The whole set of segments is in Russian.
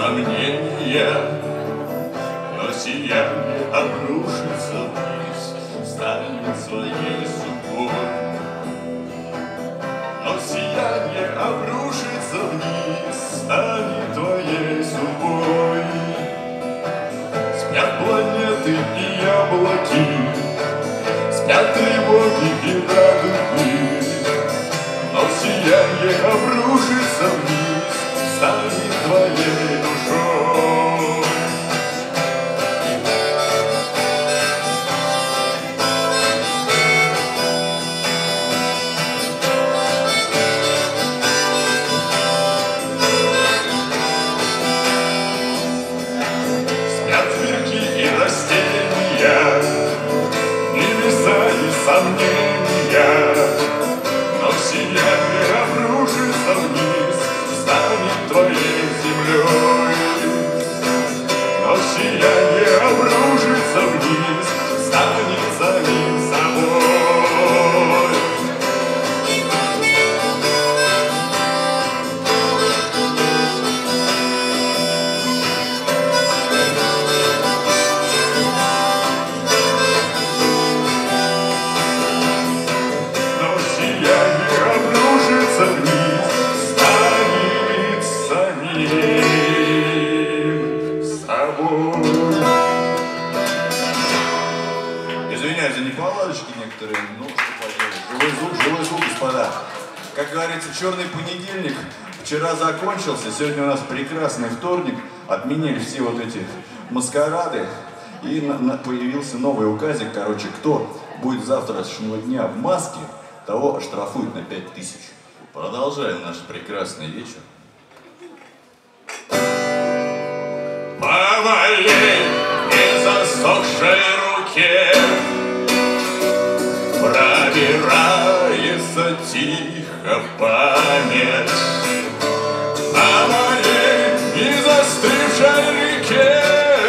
сомнения, но сияние обрушится вниз, станет своей судьбой. Но сияние обрушится вниз, станет твоей судьбой. Спят планеты и облаки, спят тревоги и радуги, но сияние обрушится вниз, станет твоей душой. Спят зверьки и растения, небеса и сомнения, но сияние обрушится вниз, станет твоей землей. Но сияние обрушится вниз, станет самим собой. Но сияние обрушится вниз, станет самим собой. Извиняюсь за неполадочки некоторые, ну что поделать. Живой звук, господа. Как говорится, черный понедельник вчера закончился, сегодня у нас прекрасный вторник, отменили все вот эти маскарады, и появился новый указик, короче, кто будет с завтрашнего дня в маске, того оштрафуют на 5000. Продолжаем наш прекрасный вечер. По моей незасохшей руке пробирается тихо память. По моей незастывшей реке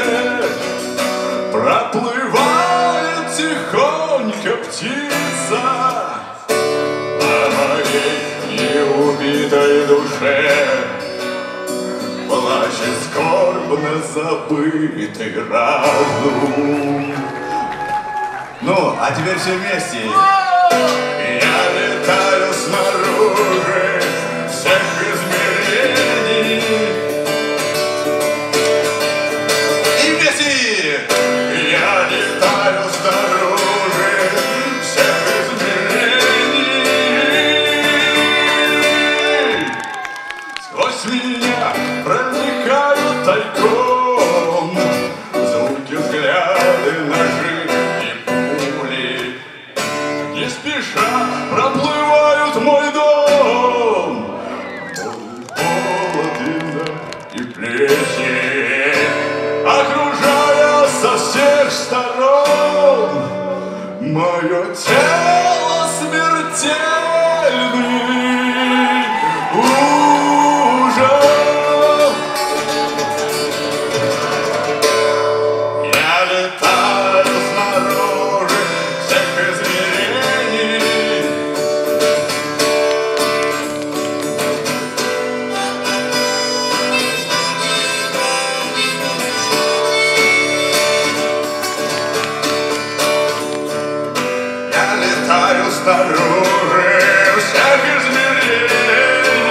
проплывает тихонько птица. По моей неубитой душе плачет скорбно забытый разум. Ну, а теперь все вместе. Я летаю снаружи всех измерений. И вместе! Я летаю снаружи всех измерений. Сквозь меня проникают тайком звуки, взгляды, ножи и пули. Не спеша проплывают мой дом, холодно и плечи, окружая со всех сторон мое тело смертельный ужас. Я летаю снаружи всех измерений. Я летаю снаружи всех измерений.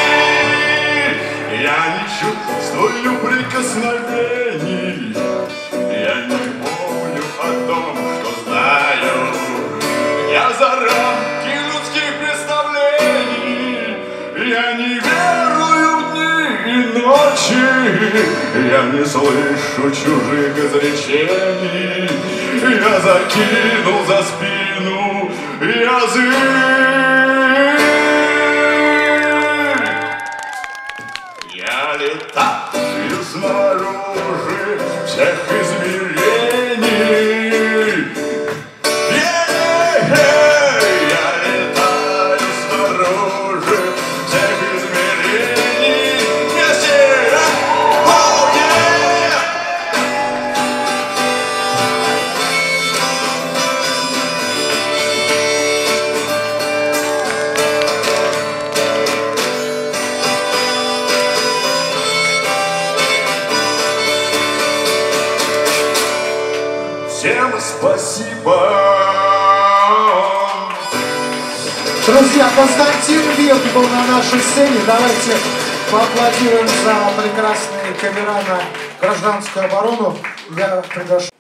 Я не чувствую прикосновений. Я не помню о том, что знаю. Я за рамки людских представлений. Я не верую в дни и ночи. Я не слышу чужих изречений. Я закинул за спину язык. Я летаю снаружи всех измерений. Я летаю снаружи всех измерений. Вместе! Oh, yeah! спасибо. Друзья, Константин Вилк был на нашей сцене. Давайте поаплодируем за прекрасные кавера на гражданскую оборону. Я приглашаю.